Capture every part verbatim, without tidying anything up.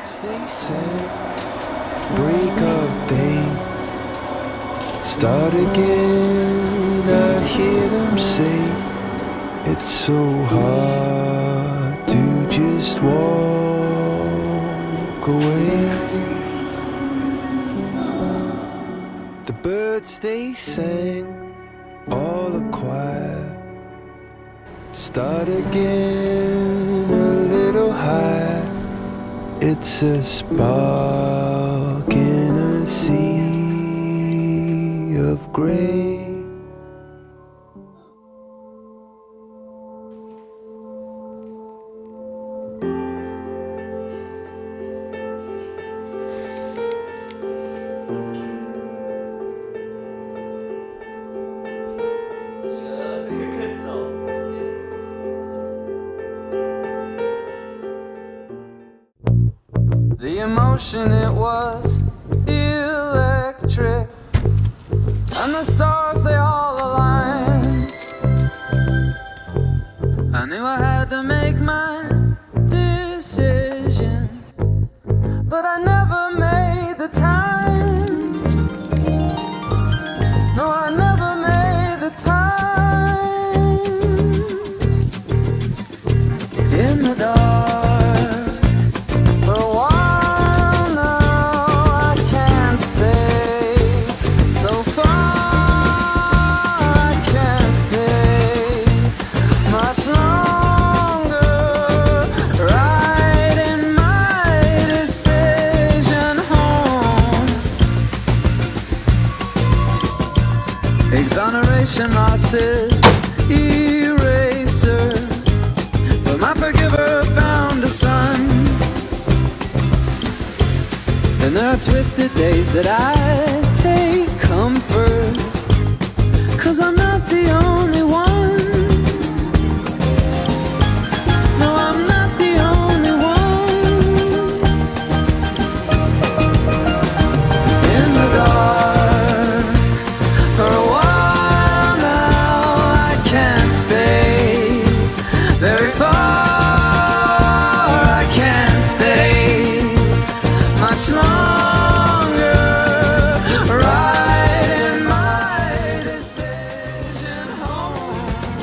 birds they sing, break of day, start again. I hear them say, it's so hard to just walk away. The birds they sang, all a choir, start again a little higher. It's a spark in a sea of gray. The emotion, it was electric, and the stars, they all aligned. I knew I had to make my decision, but I never made the time. No, I never made the time. In the dark, exoneration lost its eraser, but my forgiver found a son. And there are twisted days that I take comfort, 'cause I'm not the only one. No, I'm not the only one. In the dark, for a while very far, I can't stay much longer, right in my decision home.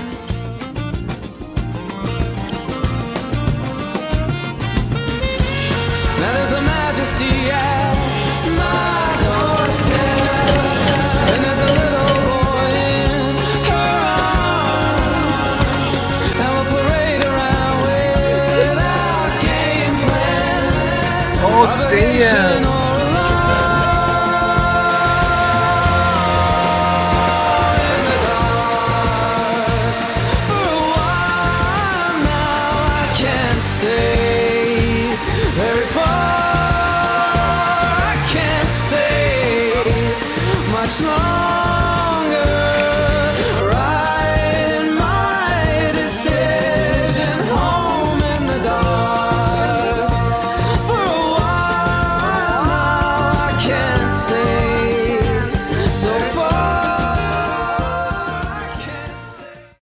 Now there's a majesty at my doorstep, and there's a little boy in her arms, and we'll parade around with our game plan. Oh damn! Very far, I can't stay much longer.